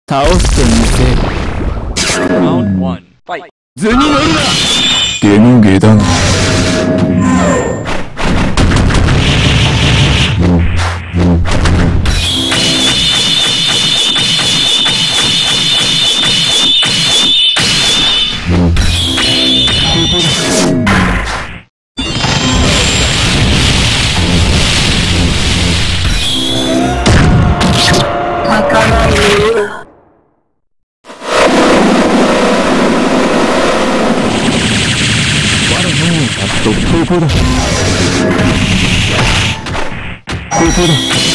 倒してみせる。 Round 1. Fight. 図に乗るな。下の下段。ここだ。ここだ。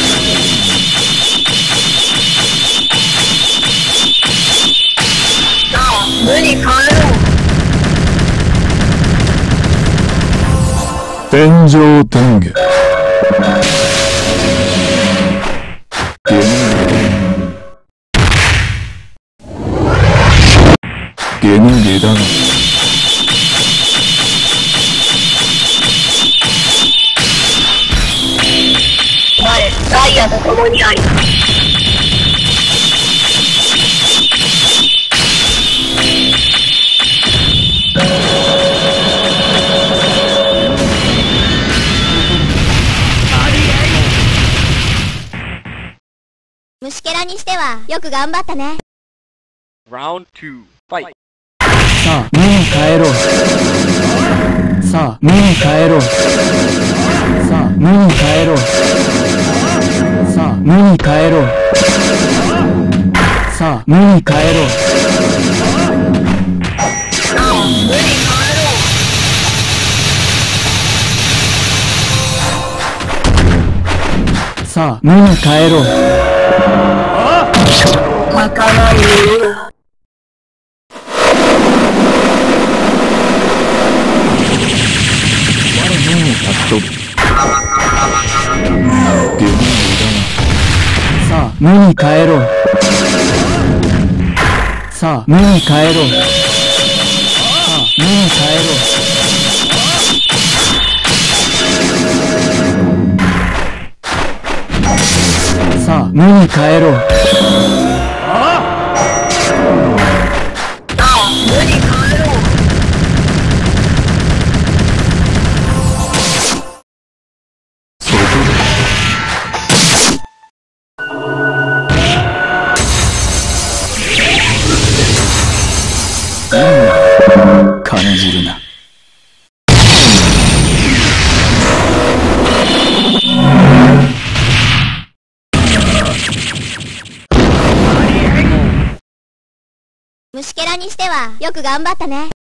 無に帰ろう。 天上天下。下の下段。 ダイヤと共にあり。 虫けらにしてはよく頑張ったね。 Round 2. Fight. さあ、見に帰ろう。さあ、見に帰ろう。さあ、見に帰ろう。さあ、見に帰ろう。さあ、見に帰ろう。さあ、見に帰ろう。 泣かないよ。 さあ、見に帰ろう。さあ、見に帰ろう。さあ、見に帰ろう。さあ、見に帰ろう。 無に帰ろう。 感じるな。 虫けらにしてはよく頑張ったね。